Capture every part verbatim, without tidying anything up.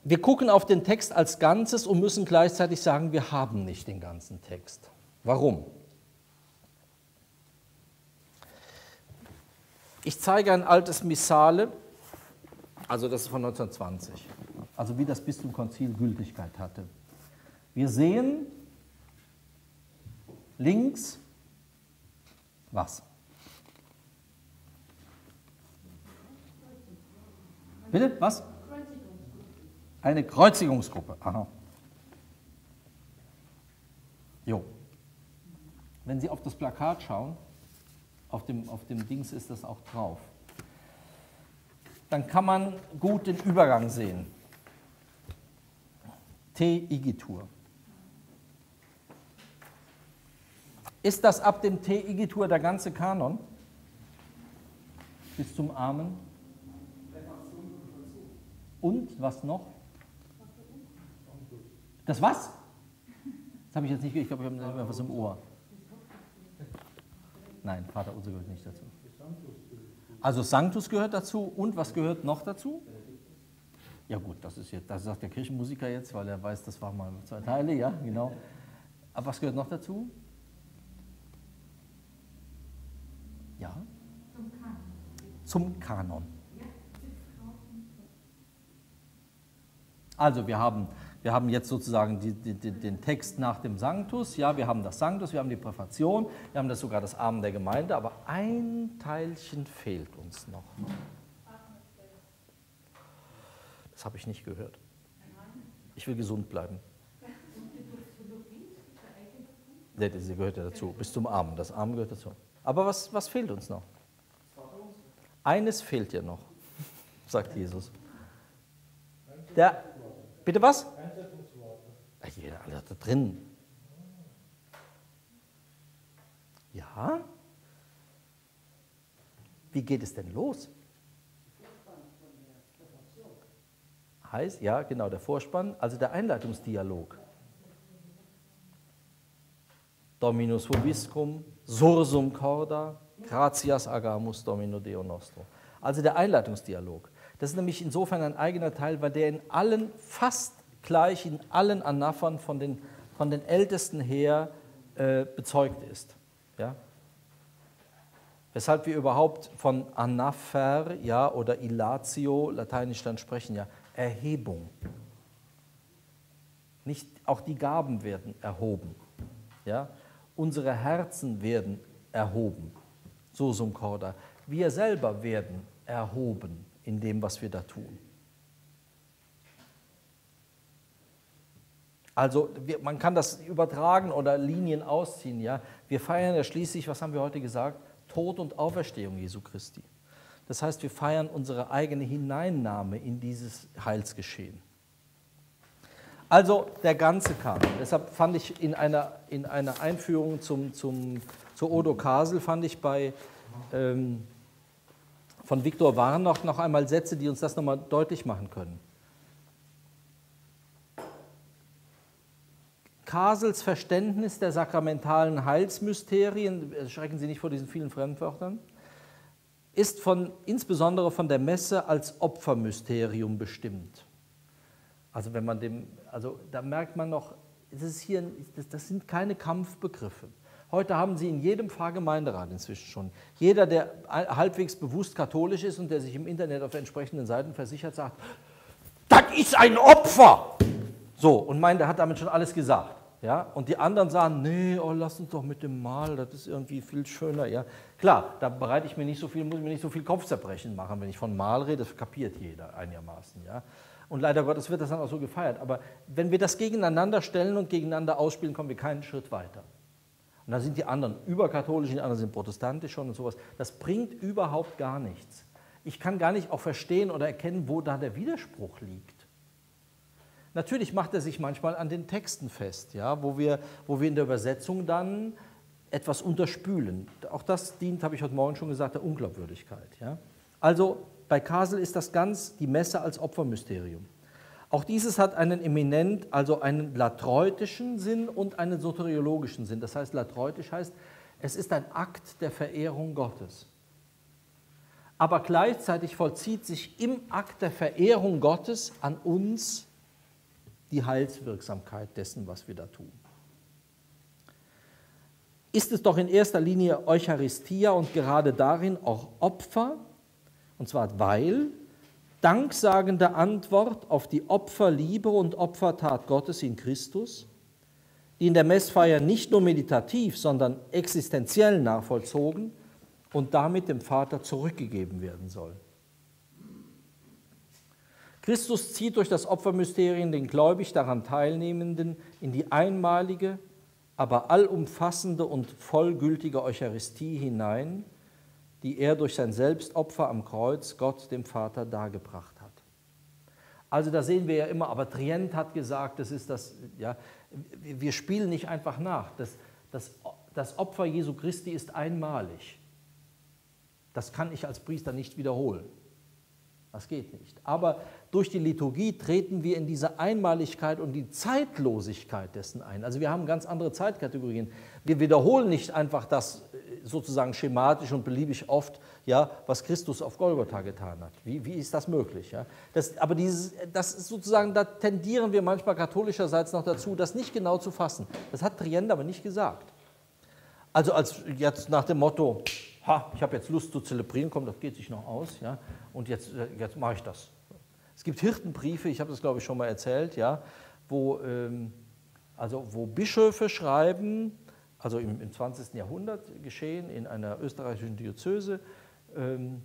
wir gucken auf den Text als Ganzes und müssen gleichzeitig sagen, wir haben nicht den ganzen Text. Warum? Ich zeige ein altes Missale, also das ist von neunzehnhundertzwanzig, also wie das Bistumkonzil Gültigkeit hatte. Wir sehen links was? Bitte, was? Eine Kreuzigungsgruppe. Aha. Jo. Wenn Sie auf das Plakat schauen, auf dem, auf dem Dings ist das auch drauf, dann kann man gut den Übergang sehen. Te igitur. Ist das ab dem Te igitur der ganze Kanon? Bis zum Amen? Und was noch? Das was? Das habe ich jetzt nicht gehört, ich glaube, ich habe etwas im Ohr. Nein, Vater unser gehört nicht dazu. Also Sanctus gehört dazu und was gehört noch dazu? Ja gut, das ist jetzt, das sagt der Kirchenmusiker jetzt, weil er weiß, das waren mal zwei Teile, ja, genau. Aber was gehört noch dazu? Ja? Zum Kanon. Zum Kanon. Also wir haben, wir haben jetzt sozusagen die, die, den Text nach dem Sanctus, ja, wir haben das Sanctus, wir haben die Präfation, wir haben das sogar das Amen der Gemeinde, aber ein Teilchen fehlt uns noch. Das habe ich nicht gehört. Ich will gesund bleiben. Ja, das gehört ja dazu, bis zum Amen, das Amen gehört dazu. Aber was, was fehlt uns noch? Eines fehlt ja noch, sagt Jesus. Der Bitte was? Ja, alles da drin. Ja? Wie geht es denn los? Heißt, ja, genau, der Vorspann, also der Einleitungsdialog. Dominus vobiscum, sursum corda, gratias agamus Domino Deo nostro. Also der Einleitungsdialog. Das ist nämlich insofern ein eigener Teil, weil der in allen, fast gleich in allen Anaphern von den, von den Ältesten her äh, bezeugt ist. Ja? Weshalb wir überhaupt von Anapher, ja, oder Illatio, lateinisch dann sprechen, ja, Erhebung. Nicht, auch die Gaben werden erhoben. Ja? Unsere Herzen werden erhoben. Sursum corda. Wir selber werden erhoben in dem, was wir da tun. Also wir, man kann das übertragen oder Linien ausziehen. Ja? Wir feiern ja schließlich, was haben wir heute gesagt? Tod und Auferstehung Jesu Christi. Das heißt, wir feiern unsere eigene Hineinnahme in dieses Heilsgeschehen. Also der ganze Kanon. Deshalb fand ich in einer, in einer Einführung zum, zum, zur Odo Kasel, fand ich bei ähm, von Viktor Warnock noch einmal Sätze, die uns das nochmal deutlich machen können. Kasels Verständnis der sakramentalen Heilsmysterien, erschrecken Sie nicht vor diesen vielen Fremdwörtern, ist von, insbesondere von der Messe als Opfermysterium bestimmt. Also wenn man dem, also da merkt man noch, das, ist hier, das, das sind keine Kampfbegriffe. Heute haben Sie in jedem Pfarrgemeinderat inzwischen schon, jeder, der halbwegs bewusst katholisch ist und der sich im Internet auf entsprechenden Seiten versichert, sagt, das ist ein Opfer! So, und meint, der hat damit schon alles gesagt. Ja? Und die anderen sagen, nee, oh, lass uns doch mit dem Mal, das ist irgendwie viel schöner. Ja? Klar, da bereite ich mir nicht so viel, muss ich mir nicht so viel Kopfzerbrechen machen, wenn ich von Mal rede, das kapiert jeder einigermaßen. Ja? Und leider Gottes wird das dann auch so gefeiert. Aber wenn wir das gegeneinander stellen und gegeneinander ausspielen, kommen wir keinen Schritt weiter. Und da sind die anderen überkatholisch, die anderen sind protestantisch schon und sowas. Das bringt überhaupt gar nichts. Ich kann gar nicht auch verstehen oder erkennen, wo da der Widerspruch liegt. Natürlich macht er sich manchmal an den Texten fest, ja, wo wir, wo wir in der Übersetzung dann etwas unterspülen. Auch das dient, habe ich heute Morgen schon gesagt, der Unglaubwürdigkeit. Ja. Also bei Kasel ist das ganz die Messe als Opfermysterium. Auch dieses hat einen eminent, also einen latreutischen Sinn und einen soteriologischen Sinn. Das heißt, latreutisch heißt, es ist ein Akt der Verehrung Gottes. Aber gleichzeitig vollzieht sich im Akt der Verehrung Gottes an uns die Heilswirksamkeit dessen, was wir da tun. Ist es doch in erster Linie Eucharistia und gerade darin auch Opfer, und zwar weil danksagende Antwort auf die Opferliebe und Opfertat Gottes in Christus, die in der Messfeier nicht nur meditativ, sondern existenziell nachvollzogen und damit dem Vater zurückgegeben werden soll. Christus zieht durch das Opfermysterium den gläubig daran Teilnehmenden in die einmalige, aber allumfassende und vollgültige Eucharistie hinein, die er durch sein Selbstopfer am Kreuz Gott, dem Vater, dargebracht hat. Also da sehen wir ja immer, aber Trient hat gesagt, das ist das, ja, wir spielen nicht einfach nach. Das, das, das Opfer Jesu Christi ist einmalig. Das kann ich als Priester nicht wiederholen. Das geht nicht. Aber durch die Liturgie treten wir in diese Einmaligkeit und die Zeitlosigkeit dessen ein. Also wir haben ganz andere Zeitkategorien. Wir wiederholen nicht einfach das sozusagen schematisch und beliebig oft, ja, was Christus auf Golgotha getan hat. Wie, wie ist das möglich? Ja? Das, aber dieses, das ist sozusagen, da tendieren wir manchmal katholischerseits noch dazu, das nicht genau zu fassen. Das hat Trient aber nicht gesagt. Also als jetzt nach dem Motto, ha, ich habe jetzt Lust zu zelebrieren, komm, das geht sich noch aus, ja, und jetzt, jetzt mache ich das. Es gibt Hirtenbriefe, ich habe das glaube ich schon mal erzählt, ja, wo, ähm, also wo Bischöfe schreiben, also im, im zwanzigsten Jahrhundert geschehen, in einer österreichischen Diözese, ähm,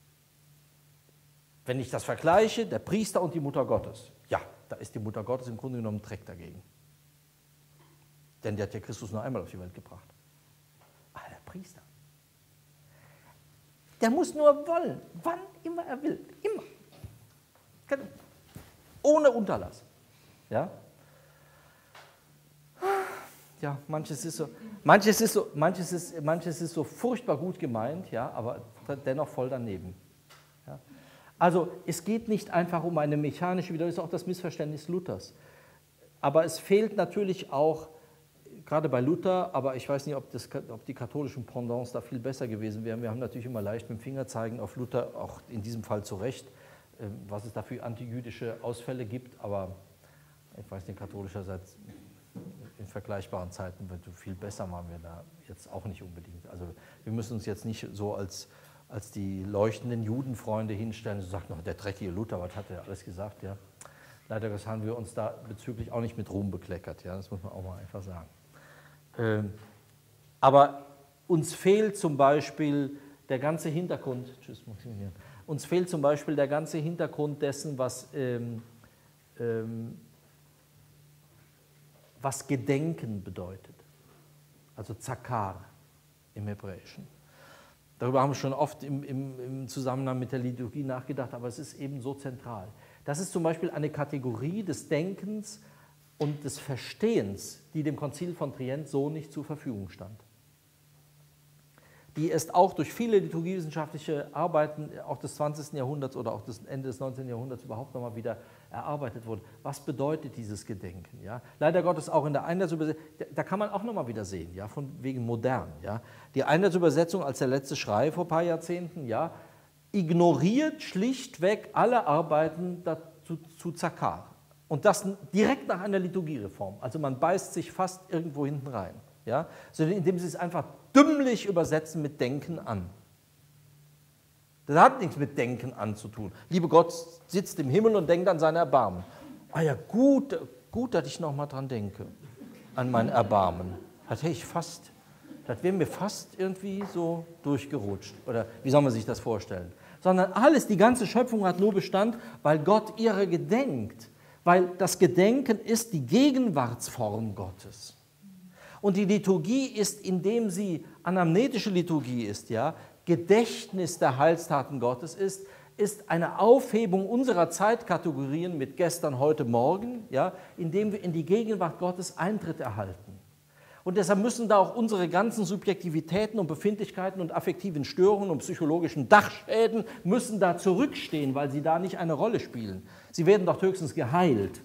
wenn ich das vergleiche, der Priester und die Mutter Gottes, ja, da ist die Mutter Gottes im Grunde genommen ein Dreck dagegen. Denn der hat ja Christus nur einmal auf die Welt gebracht. Ah, der Priester. Der muss nur wollen, wann immer er will, immer. Ohne Unterlass. Ja? Ja, manches ist so, manches ist so, manches ist, manches ist so furchtbar gut gemeint, ja, aber dennoch voll daneben. Ja? Also es geht nicht einfach um eine mechanische Wiederholung, das ist auch das Missverständnis Luthers. Aber es fehlt natürlich auch, gerade bei Luther, aber ich weiß nicht, ob, das, ob die katholischen Pendants da viel besser gewesen wären. Wir haben natürlich immer leicht mit dem Finger zeigen auf Luther, auch in diesem Fall zu Recht, was es da für antijüdische Ausfälle gibt, aber ich weiß nicht, katholischerseits in vergleichbaren Zeiten wird viel besser, machen wir da jetzt auch nicht unbedingt. Also wir müssen uns jetzt nicht so als, als die leuchtenden Judenfreunde hinstellen, so sagt noch der dreckige Luther, was hat er alles gesagt, ja. Leider haben wir uns da bezüglich auch nicht mit Ruhm bekleckert, ja, das muss man auch mal einfach sagen. Ähm, aber uns fehlt zum Beispiel der ganze Hintergrund, tschüss Maximilian, uns fehlt zum Beispiel der ganze Hintergrund dessen, was, ähm, ähm, was Gedenken bedeutet, also Zakar im Hebräischen. Darüber haben wir schon oft im, im, im Zusammenhang mit der Liturgie nachgedacht, aber es ist eben so zentral. Das ist zum Beispiel eine Kategorie des Denkens und des Verstehens, die dem Konzil von Trient so nicht zur Verfügung stand. Die ist auch durch viele liturgiewissenschaftliche Arbeiten auch des zwanzigsten Jahrhunderts oder auch des Ende des neunzehnten Jahrhunderts überhaupt nochmal wieder erarbeitet wurde. Was bedeutet dieses Gedenken? Ja? Leider Gottes auch in der Einheitsübersetzung, da kann man auch nochmal wieder sehen, ja, von wegen modern. Ja? Die Einheitsübersetzung als der letzte Schrei vor ein paar Jahrzehnten, ja, ignoriert schlichtweg alle Arbeiten dazu, zu Zakar. Und das direkt nach einer Liturgiereform. Also man beißt sich fast irgendwo hinten rein. Ja? Sondern indem sie es einfach dümmlich übersetzen mit Denken an. Das hat nichts mit Denken an zu tun. Liebe Gott sitzt im Himmel und denkt an sein Erbarmen. Ah ja, gut, gut, dass ich noch mal dran denke, an mein Erbarmen. Das hätte ich fast, das wäre mir fast irgendwie so durchgerutscht. Oder wie soll man sich das vorstellen? Sondern alles, die ganze Schöpfung hat nur Bestand, weil Gott ihrer gedenkt. Weil das Gedenken ist die Gegenwartsform Gottes. Und die Liturgie ist, indem sie anamnetische Liturgie ist, ja, Gedächtnis der Heilstaten Gottes ist, ist eine Aufhebung unserer Zeitkategorien mit gestern, heute, morgen, ja, indem wir in die Gegenwart Gottes Eintritt erhalten. Und deshalb müssen da auch unsere ganzen Subjektivitäten und Befindlichkeiten und affektiven Störungen und psychologischen Dachschäden müssen da zurückstehen, weil sie da nicht eine Rolle spielen. Sie werden doch höchstens geheilt.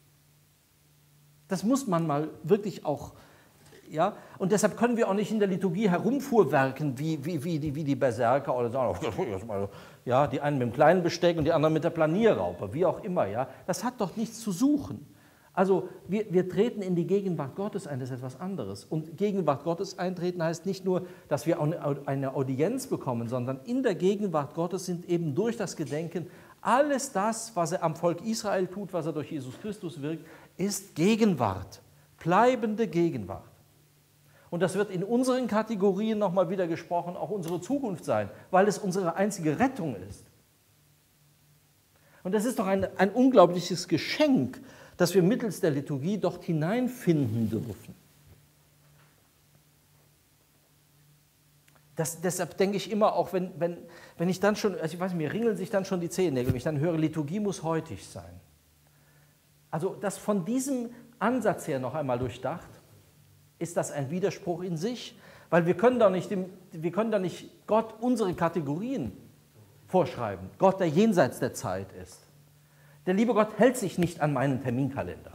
Das muss man mal wirklich auch, ja, und deshalb können wir auch nicht in der Liturgie herumfuhrwerken wie, wie, wie, die, wie die Berserker oder sagen, ja, die einen mit dem kleinen Besteck und die anderen mit der Planierraupe, wie auch immer, ja. Das hat doch nichts zu suchen. Also wir, wir treten in die Gegenwart Gottes ein, das ist etwas anderes. Und Gegenwart Gottes eintreten heißt nicht nur, dass wir eine Audienz bekommen, sondern in der Gegenwart Gottes sind eben durch das Gedenken alles das, was er am Volk Israel tut, was er durch Jesus Christus wirkt, ist Gegenwart, bleibende Gegenwart. Und das wird in unseren Kategorien nochmal wieder gesprochen, auch unsere Zukunft sein, weil es unsere einzige Rettung ist. Und das ist doch ein, ein unglaubliches Geschenk, dass wir mittels der Liturgie dort hineinfinden dürfen. Das, deshalb denke ich immer, auch wenn, wenn, wenn ich dann schon, also ich weiß nicht, mir ringeln sich dann schon die Zehennägel, wenn ich dann höre, Liturgie muss heutig sein. Also das von diesem Ansatz her noch einmal durchdacht, ist das ein Widerspruch in sich, weil wir können doch nicht, dem, wir können doch nicht Gott unsere Kategorien vorschreiben, Gott, der jenseits der Zeit ist. Der liebe Gott hält sich nicht an meinen Terminkalender.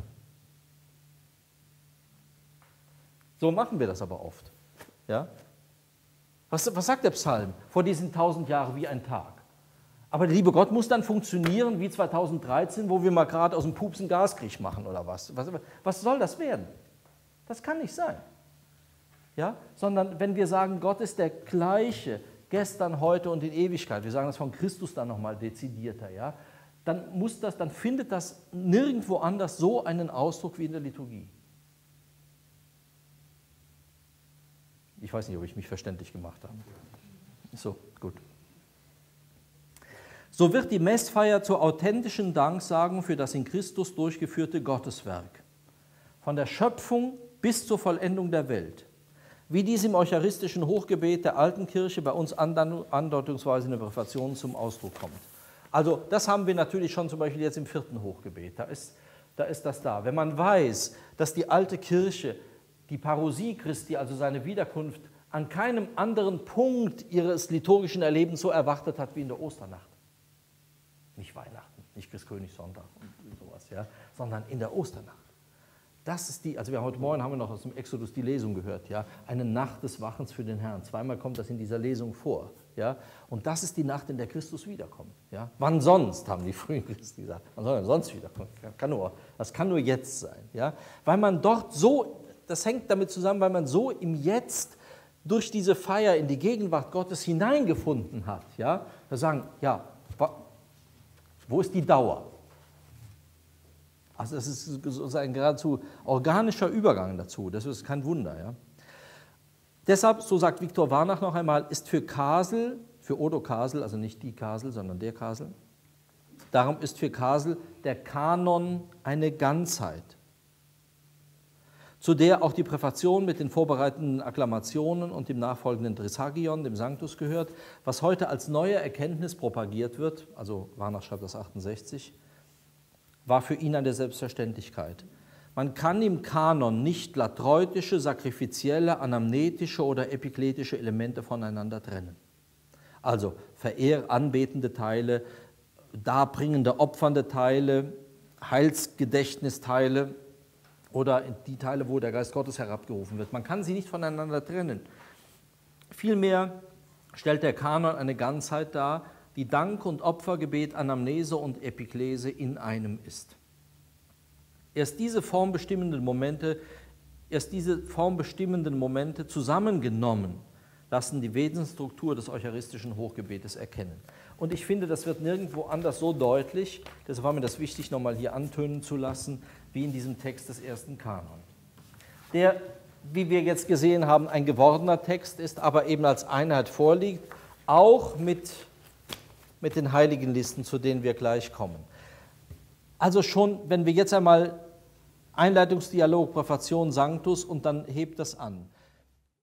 So machen wir das aber oft. Ja? Was, was sagt der Psalm? Vor diesen tausend Jahren wie ein Tag. Aber der liebe Gott muss dann funktionieren wie zweitausenddreizehn, wo wir mal gerade aus dem Pups einen Gaskrieg machen oder was. was. Was soll das werden? Das kann nicht sein. Ja? Sondern wenn wir sagen, Gott ist der gleiche, gestern, heute und in Ewigkeit, wir sagen das von Christus dann nochmal dezidierter, ja? Dann, muss das, dann findet das nirgendwo anders so einen Ausdruck wie in der Liturgie. Ich weiß nicht, ob ich mich verständlich gemacht habe. So, gut. So wird die Messfeier zur authentischen Danksagung für das in Christus durchgeführte Gotteswerk. Von der Schöpfung bis zur Vollendung der Welt. Wie dies im eucharistischen Hochgebet der alten Kirche bei uns andeutungsweise in der Reformation zum Ausdruck kommt. Also das haben wir natürlich schon zum Beispiel jetzt im vierten Hochgebet, da ist, da ist das da. Wenn man weiß, dass die alte Kirche die Parousie Christi, also seine Wiederkunft, an keinem anderen Punkt ihres liturgischen Erlebens so erwartet hat wie in der Osternacht. Nicht Weihnachten, nicht Christkönigssonntag und sowas, ja, sondern in der Osternacht. Das ist die, also wir heute Morgen haben wir noch aus dem Exodus die Lesung gehört, ja, eine Nacht des Wachens für den Herrn. Zweimal kommt das in dieser Lesung vor, ja, und das ist die Nacht, in der Christus wiederkommt, ja. Wann sonst, haben die frühen Christen gesagt, wann soll er sonst wiederkommen? Kann nur, das kann nur jetzt sein, ja, weil man dort so, das hängt damit zusammen, weil man so im Jetzt durch diese Feier in die Gegenwart Gottes hineingefunden hat, ja. Wir sagen, ja, wo ist die Dauer? Also es ist ein geradezu organischer Übergang dazu, das ist kein Wunder. Ja. Deshalb, so sagt Viktor Warnach noch einmal, ist für Kasel, für Odo Kasel, also nicht die Kasel, sondern der Kasel, darum ist für Kasel der Kanon eine Ganzheit, zu der auch die Präfation mit den vorbereitenden Akklamationen und dem nachfolgenden Trisagion, dem Sanctus, gehört, was heute als neue Erkenntnis propagiert wird, also Warnach schreibt das achtundsechzig, war für ihn eine Selbstverständlichkeit. Man kann im Kanon nicht latreutische, sakrifizielle, anamnetische oder epikletische Elemente voneinander trennen. Also verehr anbetende Teile, darbringende, opfernde Teile, Heilsgedächtnisteile oder die Teile, wo der Geist Gottes herabgerufen wird. Man kann sie nicht voneinander trennen. Vielmehr stellt der Kanon eine Ganzheit dar, die Dank- und Opfergebet, Anamnese und Epiklese in einem ist. Erst diese formbestimmenden Momente, erst diese formbestimmenden Momente zusammengenommen lassen die Wesensstruktur des eucharistischen Hochgebetes erkennen. Und ich finde, das wird nirgendwo anders so deutlich, deshalb war mir das wichtig, nochmal hier antönen zu lassen, wie in diesem Text des ersten Kanon. Der, wie wir jetzt gesehen haben, ein gewordener Text ist, aber eben als Einheit vorliegt, auch mit mit den Heiligenlisten, zu denen wir gleich kommen. Also schon, wenn wir jetzt einmal Einleitungsdialog, Präfation, Sanctus und dann hebt das an.